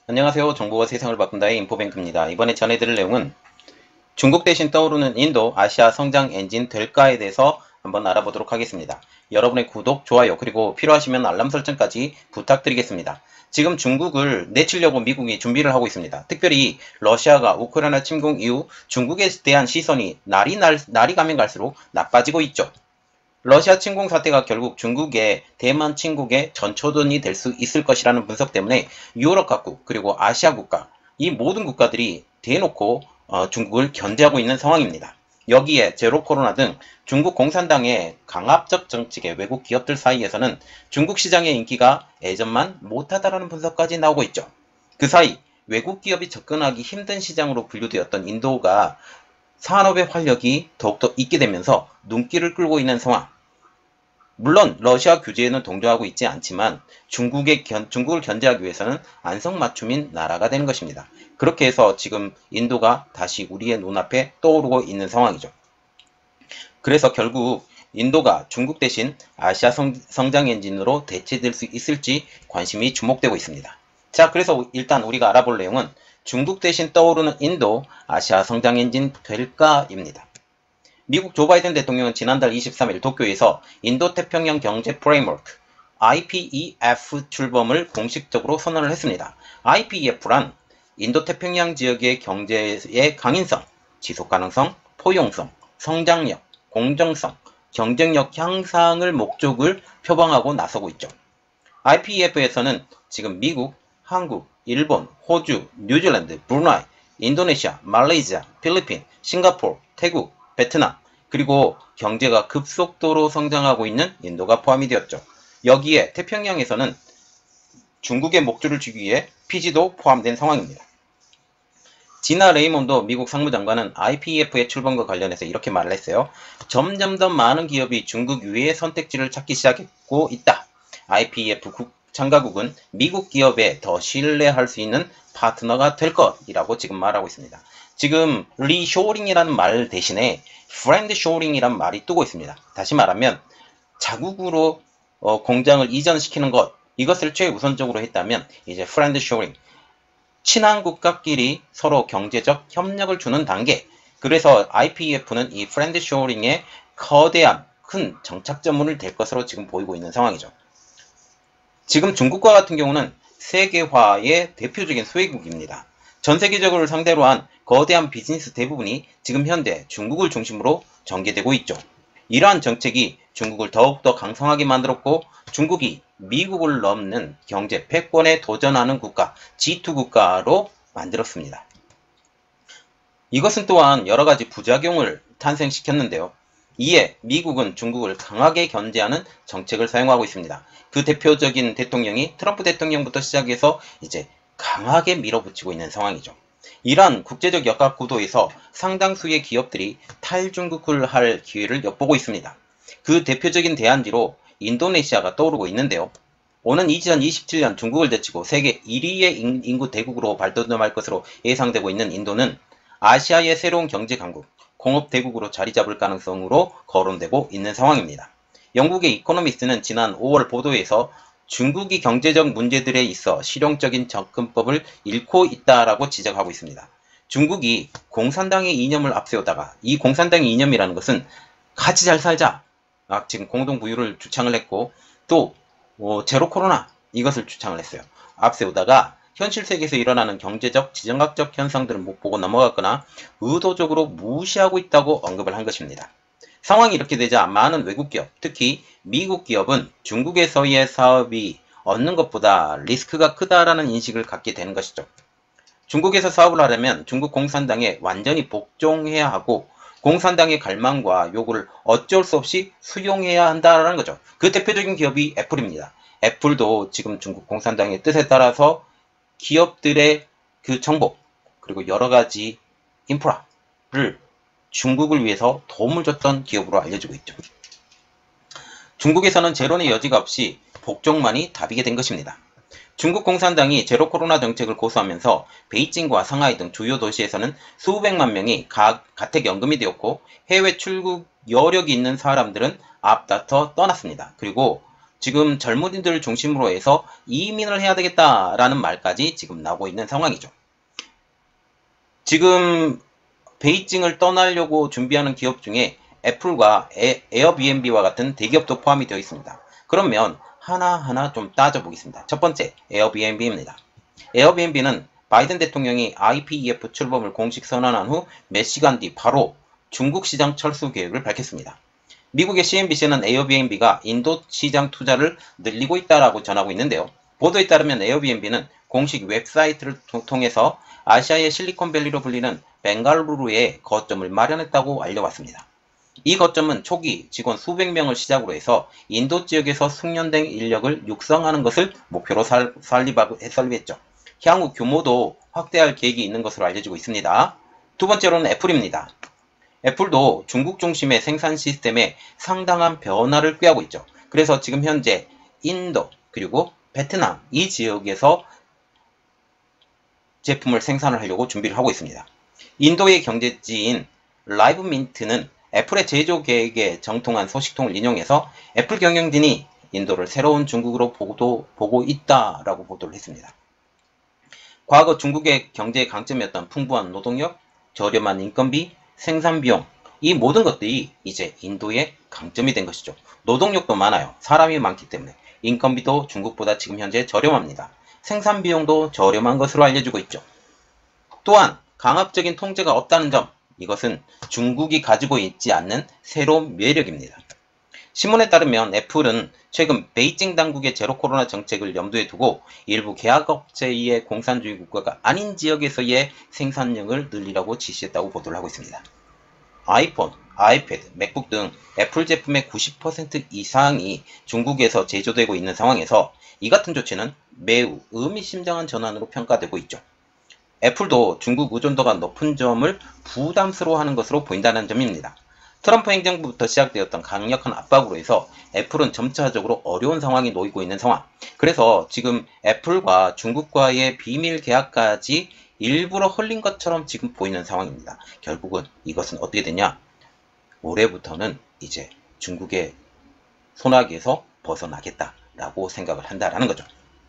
안녕하세요. 정보가 세상을 바꾼다의 인포뱅크입니다. 이번에 전해드릴 내용은 중국 대신 떠오르는 인도 아시아 성장 엔진 될까에 대해서 한번 알아보도록 하겠습니다. 여러분의 구독, 좋아요, 그리고 필요하시면 알람 설정까지 부탁드리겠습니다. 지금 중국을 내치려고 미국이 준비를 하고 있습니다. 특별히 러시아가 우크라이나 침공 이후 중국에 대한 시선이 날이 가면 갈수록 나빠지고 있죠. 러시아 침공 사태가 결국 중국의 대만 침공의 전초전이 될 수 있을 것이라는 분석 때문에 유럽 각국 그리고 아시아 국가 이 모든 국가들이 대놓고 중국을 견제하고 있는 상황입니다. 여기에 제로 코로나 등 중국 공산당의 강압적 정책의 외국 기업들 사이에서는 중국 시장의 인기가 예전만 못하다라는 분석까지 나오고 있죠. 그 사이 외국 기업이 접근하기 힘든 시장으로 분류되었던 인도가 산업의 활력이 더욱더 있게 되면서 눈길을 끌고 있는 상황. 물론 러시아 규제에는 동조하고 있지 않지만 중국을 견제하기 위해서는 안성맞춤인 나라가 되는 것입니다. 그렇게 해서 지금 인도가 다시 우리의 눈앞에 떠오르고 있는 상황이죠. 그래서 결국 인도가 중국 대신 아시아 성장 엔진으로 대체될 수 있을지 관심이 주목되고 있습니다. 자, 그래서 일단 우리가 알아볼 내용은 중국 대신 떠오르는 인도 아시아 성장 엔진 될까입니다. 미국 조 바이든 대통령은 지난달 23일 도쿄에서 인도태평양 경제 프레임워크 IPEF 출범을 공식적으로 선언을 했습니다. IPEF란 인도태평양 지역의 경제의 강인성, 지속가능성, 포용성, 성장력, 공정성, 경쟁력 향상을 목적을 표방하고 나서고 있죠. IPEF에서는 지금 미국, 한국, 일본, 호주, 뉴질랜드, 브루나이, 인도네시아, 말레이시아, 필리핀, 싱가포르, 태국, 베트남, 그리고 경제가 급속도로 성장하고 있는 인도가 포함이 되었죠. 여기에 태평양에서는 중국의 목줄을 쥐기 위해 피지도 포함된 상황입니다. 지나 레이몬도 미국 상무장관은 IPEF의 출범과 관련해서 이렇게 말을 했어요. 점점 더 많은 기업이 중국 외의 선택지를 찾기 시작했고 있다. IPEF 참가국은 미국 기업에 더 신뢰할 수 있는 파트너가 될 것이라고 지금 말하고 있습니다. 지금 리쇼링이라는 말 대신에 프렌드 쇼링이라는 말이 뜨고 있습니다. 다시 말하면 자국으로 공장을 이전시키는 것, 이것을 최우선적으로 했다면 이제 프렌드 쇼링, 친한 국가끼리 서로 경제적 협력을 주는 단계. 그래서 IPEF는 이 프렌드 쇼링의 거대한 큰 정착점을 될 것으로 지금 보이고 있는 상황이죠. 지금 중국과 같은 경우는 세계화의 대표적인 수혜국입니다. 전 세계적으로 상대로 한 거대한 비즈니스 대부분이 지금 현재 중국을 중심으로 전개되고 있죠. 이러한 정책이 중국을 더욱더 강성하게 만들었고 중국이 미국을 넘는 경제 패권에 도전하는 국가, G2 국가로 만들었습니다. 이것은 또한 여러 가지 부작용을 탄생시켰는데요. 이에 미국은 중국을 강하게 견제하는 정책을 사용하고 있습니다. 그 대표적인 대통령이 트럼프 대통령부터 시작해서 이제 강하게 밀어붙이고 있는 상황이죠. 이러한 국제적 역학 구도에서 상당수의 기업들이 탈중국을 할 기회를 엿보고 있습니다. 그 대표적인 대안지로 인도네시아가 떠오르고 있는데요. 오는 2027년 중국을 제치고 세계 1위의 인구 대국으로 발돋움할 것으로 예상되고 있는 인도는 아시아의 새로운 경제 강국, 공업 대국으로 자리 잡을 가능성으로 거론되고 있는 상황입니다. 영국의 이코노미스트는 지난 5월 보도에서 중국이 경제적 문제들에 있어 실용적인 접근법을 잃고 있다라고 지적하고 있습니다. 중국이 공산당의 이념을 앞세우다가 이 공산당의 이념이라는 것은 같이 잘 살자, 지금 공동부유를 주창을 했고 또 제로 코로나 이것을 주창을 했어요. 앞세우다가 현실 세계에서 일어나는 경제적, 지정학적 현상들을 못 보고 넘어갔거나 의도적으로 무시하고 있다고 언급을 한 것입니다. 상황이 이렇게 되자 많은 외국 기업, 특히 미국 기업은 중국에서의 사업이 얻는 것보다 리스크가 크다라는 인식을 갖게 되는 것이죠. 중국에서 사업을 하려면 중국 공산당에 완전히 복종해야 하고 공산당의 갈망과 요구를 어쩔 수 없이 수용해야 한다는 거죠. 그 대표적인 기업이 애플입니다. 애플도 지금 중국 공산당의 뜻에 따라서 기업들의 그 정보 그리고 여러 가지 인프라를 중국을 위해서 도움을 줬던 기업으로 알려지고 있죠. 중국에서는 제로의 여지가 없이 복종만이 답이게 된 것입니다. 중국 공산당이 제로 코로나 정책을 고수하면서 베이징과 상하이 등 주요 도시에서는 수백만 명이 가택연금이 되었고 해외 출국 여력이 있는 사람들은 앞다퉈 떠났습니다. 그리고 지금 젊은이들 중심으로 해서 이민을 해야 되겠다라는 말까지 지금 나오고 있는 상황이죠. 지금 베이징을 떠나려고 준비하는 기업 중에 애플과 에어비앤비와 같은 대기업도 포함이 되어 있습니다. 그러면 하나하나 좀 따져보겠습니다. 첫 번째, 에어비앤비입니다. 에어비앤비는 바이든 대통령이 IPEF 출범을 공식 선언한 후 몇 시간 뒤 바로 중국 시장 철수 계획을 밝혔습니다. 미국의 CNBC는 에어비앤비가 인도 시장 투자를 늘리고 있다라고 전하고 있는데요. 보도에 따르면 에어비앤비는 공식 웹사이트를 통해서 아시아의 실리콘밸리로 불리는 벵갈루루에 거점을 마련했다고 알려왔습니다. 이 거점은 초기 직원 수백 명을 시작으로 해서 인도 지역에서 숙련된 인력을 육성하는 것을 목표로 설립했죠. 향후 규모도 확대할 계획이 있는 것으로 알려지고 있습니다. 두 번째로는 애플입니다. 애플도 중국 중심의 생산 시스템에 상당한 변화를 꾀하고 있죠. 그래서 지금 현재 인도 그리고 베트남 이 지역에서 제품을 생산을 하려고 준비를 하고 있습니다. 인도의 경제지인 라이브민트는 애플의 제조 계획에 정통한 소식통을 인용해서 애플 경영진이 인도를 새로운 중국으로 보고 있다라고 보도를 했습니다. 과거 중국의 경제의 강점이었던 풍부한 노동력, 저렴한 인건비, 생산비용 이 모든 것들이 이제 인도의 강점이 된 것이죠. 노동력도 많아요. 사람이 많기 때문에. 인건비도 중국보다 지금 현재 저렴합니다. 생산비용도 저렴한 것으로 알려지고 있죠. 또한 강압적인 통제가 없다는 점, 이것은 중국이 가지고 있지 않는 새로운 매력입니다. 신문에 따르면 애플은 최근 베이징 당국의 제로 코로나 정책을 염두에 두고 일부 계약업체의 공산주의 국가가 아닌 지역에서의 생산량을 늘리라고 지시했다고 보도를 하고 있습니다. 아이폰, 아이패드, 맥북 등 애플 제품의 90% 이상이 중국에서 제조되고 있는 상황에서 이 같은 조치는 매우 의미심장한 전환으로 평가되고 있죠. 애플도 중국 의존도가 높은 점을 부담스러워하는 것으로 보인다는 점입니다. 트럼프 행정부부터 시작되었던 강력한 압박으로 해서 애플은 점차적으로 어려운 상황에 놓이고 있는 상황. 그래서 지금 애플과 중국과의 비밀 계약까지 일부러 흘린 것처럼 지금 보이는 상황입니다. 결국은 이것은 어떻게 되냐? 올해부터는 이제 중국의 손아귀에서 벗어나겠다라고 생각을 한다라는 거죠.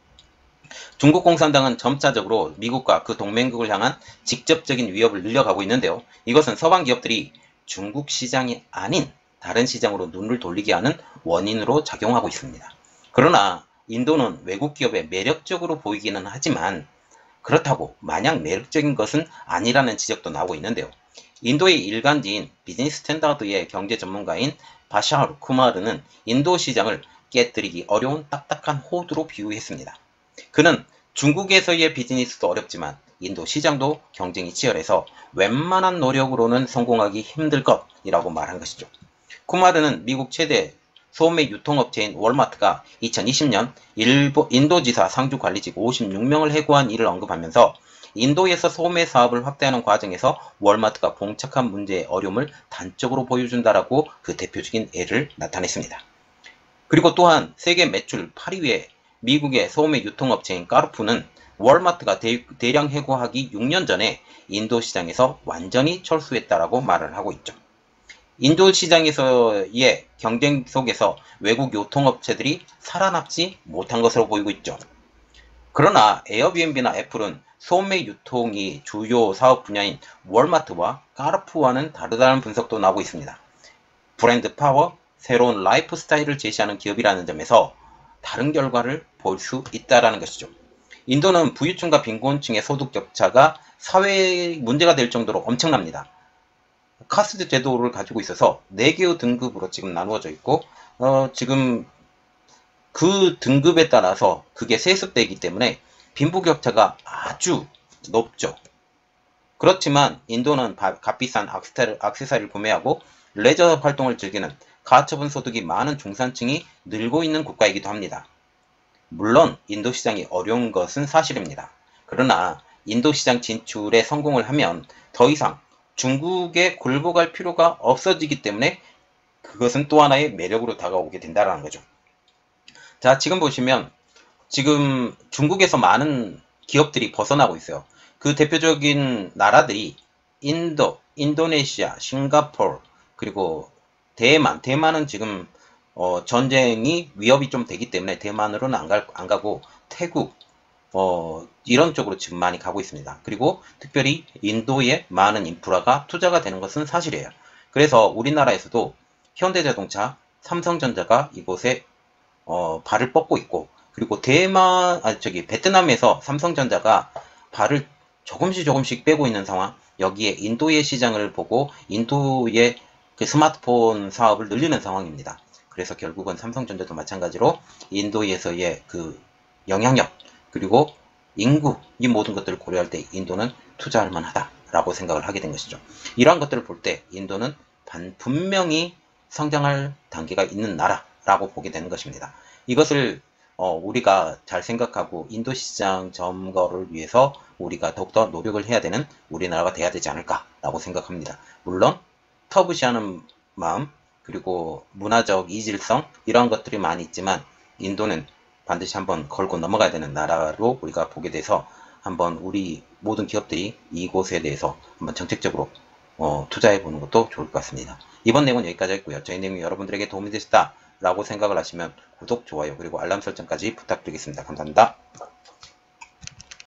중국 공산당은 점차적으로 미국과 그 동맹국을 향한 직접적인 위협을 늘려가고 있는데요. 이것은 서방 기업들이 중국 시장이 아닌 다른 시장으로 눈을 돌리게 하는 원인으로 작용하고 있습니다. 그러나 인도는 외국 기업에 매력적으로 보이기는 하지만 그렇다고 마냥 매력적인 것은 아니라는 지적도 나오고 있는데요. 인도의 일간지인 비즈니스 스탠다드의 경제 전문가인 바샤르 쿠마르는 인도 시장을 깨뜨리기 어려운 딱딱한 호두로 비유했습니다. 그는 중국에서의 비즈니스도 어렵지만 인도 시장도 경쟁이 치열해서 웬만한 노력으로는 성공하기 힘들 것이라고 말한 것이죠. 쿠마르는 미국 최대 소매 유통업체인 월마트가 2020년 인도지사 상주관리직 56명을 해고한 일을 언급하면서 인도에서 소매 사업을 확대하는 과정에서 월마트가 봉착한 문제의 어려움을 단적으로 보여준다라고 그 대표적인 예를 나타냈습니다. 그리고 또한 세계 매출 8위의 미국의 소매 유통업체인 까르푸는 월마트가 대량 해고하기 6년 전에 인도 시장에서 완전히 철수했다라고 말을 하고 있죠. 인도 시장에서의 경쟁 속에서 외국 유통업체들이 살아남지 못한 것으로 보이고 있죠. 그러나 에어비앤비나 애플은 소매 유통이 주요 사업 분야인 월마트와 까르푸와는 다르다는 분석도 나오고 있습니다. 브랜드 파워, 새로운 라이프 스타일을 제시하는 기업이라는 점에서 다른 결과를 볼 수 있다는 것이죠. 인도는 부유층과 빈곤층의 소득 격차가 사회의 문제가 될 정도로 엄청납니다. 카스트 제도를 가지고 있어서 4개의 등급으로 지금 나누어져 있고 지금 그 등급에 따라서 그게 세습되기 때문에 빈부격차가 아주 높죠. 그렇지만 인도는 값비싼 액세서리를 구매하고 레저 활동을 즐기는 가처분 소득이 많은 중산층이 늘고 있는 국가이기도 합니다. 물론 인도 시장이 어려운 것은 사실입니다. 그러나 인도 시장 진출에 성공을 하면 더 이상 중국에 굴복할 필요가 없어지기 때문에 그것은 또 하나의 매력으로 다가오게 된다는 거죠. 자, 지금 보시면 지금 중국에서 많은 기업들이 벗어나고 있어요. 그 대표적인 나라들이 인도, 인도네시아, 싱가포르, 그리고 대만은 지금 전쟁이 위협이 좀 되기 때문에 대만으로는 안 가고 태국, 이런 쪽으로 지금 많이 가고 있습니다. 그리고 특별히 인도에 많은 인프라가 투자가 되는 것은 사실이에요. 그래서 우리나라에서도 현대자동차, 삼성전자가 이곳에 발을 뻗고 있고, 그리고 베트남에서 삼성전자가 발을 조금씩 빼고 있는 상황, 여기에 인도의 시장을 보고 인도의 그 스마트폰 사업을 늘리는 상황입니다. 그래서 결국은 삼성전자도 마찬가지로 인도에서의 그 영향력, 그리고 인구, 이 모든 것들을 고려할 때 인도는 투자할 만하다라고 생각을 하게 된 것이죠. 이러한 것들을 볼 때 인도는 분명히 성장할 단계가 있는 나라라고 보게 되는 것입니다. 이것을 우리가 잘 생각하고 인도 시장 점거를 위해서 우리가 더욱더 노력을 해야 되는 우리나라가 돼야 되지 않을까라고 생각합니다. 물론 터부시하는 마음, 그리고 문화적 이질성, 이런 것들이 많이 있지만 인도는 반드시 한번 걸고 넘어가야 되는 나라로 우리가 보게 돼서 한번 우리 모든 기업들이 이곳에 대해서 한번 정책적으로 투자해 보는 것도 좋을 것 같습니다. 이번 내용은 여기까지 했고요. 저희 내용이 여러분들에게 도움이 되셨다 라고 생각을 하시면 구독, 좋아요, 그리고 알람 설정까지 부탁드리겠습니다. 감사합니다.